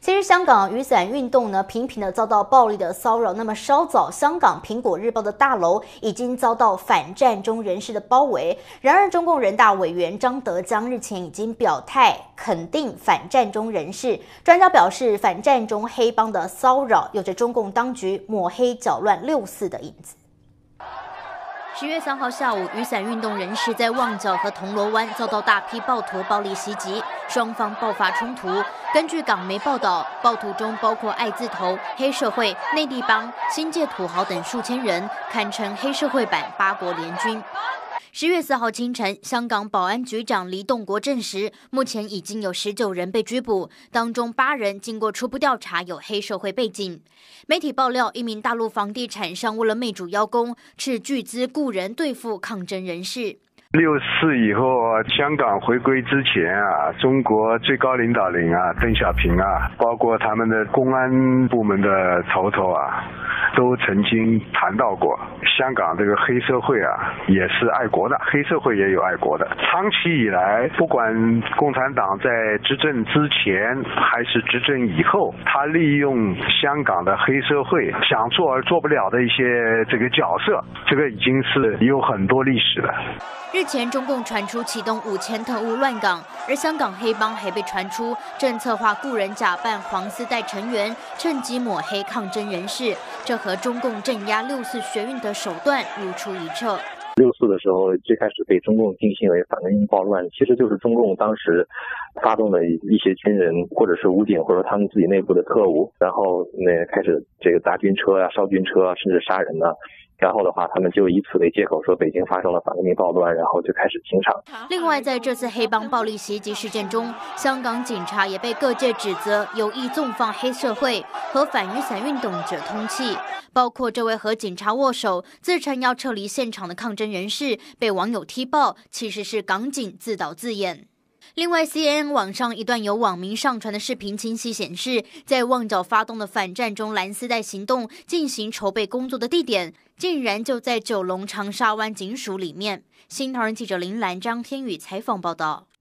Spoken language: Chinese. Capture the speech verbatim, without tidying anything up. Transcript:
其实香港雨伞运动呢，频频的遭到暴力的骚扰。那么稍早，香港苹果日报的大楼已经遭到反战中人士的包围。然而，中共人大委员张德江日前已经表态肯定反战中人士。专家表示，反战中黑帮的骚扰有着中共当局抹黑搅乱六四的影子。 十月三号下午，雨伞运动人士在旺角和铜锣湾遭到大批暴徒暴力袭击，双方爆发冲突。根据港媒报道，暴徒中包括爱字头、黑社会、内地帮、新界土豪等数千人，堪称黑社会版八国联军。 十月四号清晨，香港保安局长黎栋国证实，目前已经有十九人被拘捕，当中八人经过初步调查有黑社会背景。媒体爆料，一名大陆房地产商为了媚主邀功，斥巨资雇人对付抗争人士。 六四以后啊，香港回归之前啊，中国最高领导人啊，邓小平啊，包括他们的公安部门的头头啊，都曾经谈到过，香港这个黑社会啊，也是爱国的，黑社会也有爱国的。长期以来，不管共产党在执政之前还是执政以后，他利用香港的黑社会想做而做不了的一些这个角色，这个已经是有很多历史了。 日前，中共传出启动五千特务乱港，而香港黑帮还被传出正策划雇人假扮黄丝带成员，趁机抹黑抗争人士。这和中共镇压六四学运的手段如出一辙。 六四的时候，最开始被中共定性为反革命暴乱，其实就是中共当时发动的一些军人，或者是武警，或者他们自己内部的特务，然后那开始这个砸军车啊、烧军车啊，甚至杀人呢、啊。 然后的话，他们就以此为借口说北京发生了反革命暴乱，然后就开始清场。 另外，在这次黑帮暴力袭击事件中，香港警察也被各界指责有意纵放黑社会和反雨伞运动者通缉，包括这位和警察握手、自称要撤离现场的抗争人士，被网友踢爆其实是港警自导自演。 另外 ，C N N 网上一段由网民上传的视频清晰显示，在旺角发动的反战中蓝丝带行动进行筹备工作的地点，竟然就在九龙长沙湾警署里面。新唐人记者林兰、张天宇采访报道。